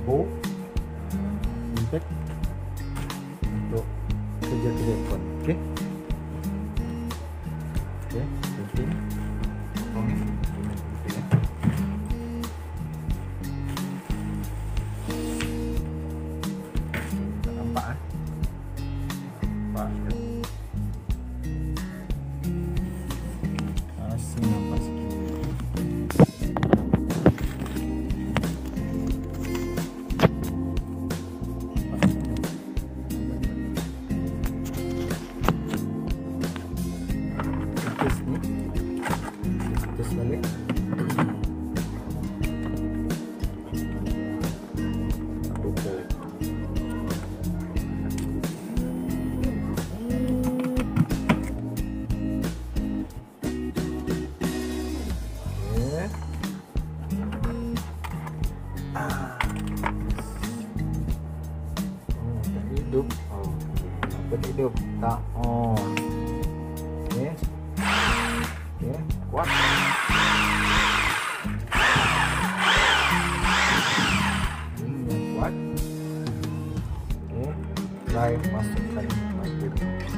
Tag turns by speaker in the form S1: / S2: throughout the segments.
S1: Go impact untuk kerja telefon. Okey. Okey, penting. Potong ni. Tak nampak ah. Nampak ke? Masih nampak sikit. Terus balik. Hidup. Oh, apa tak hidup? Tak on. Okey. Okey, kuat. Kuat. Okey, try masukkan micro.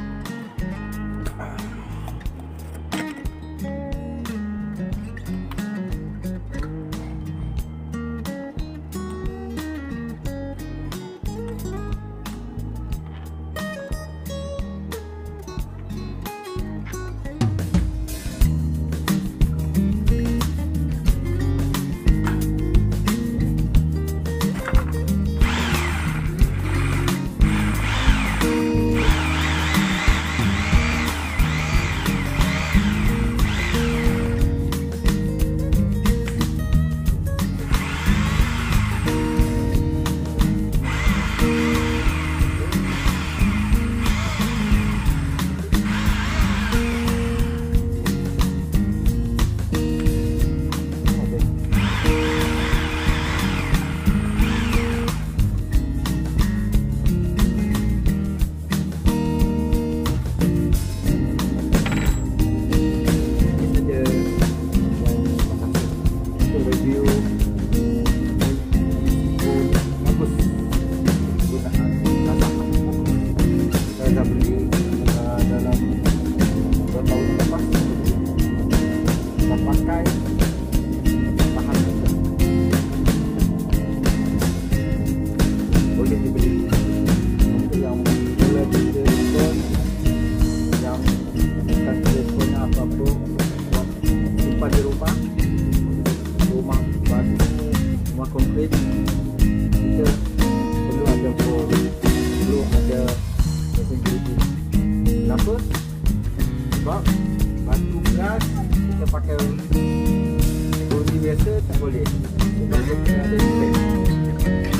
S1: Di rumah batu, rumah konkret, kita perlu ada mesin grading. Kenapa? Sebab batu beras kita pakai undi biasa tak boleh. Sebab dia kena ada spek.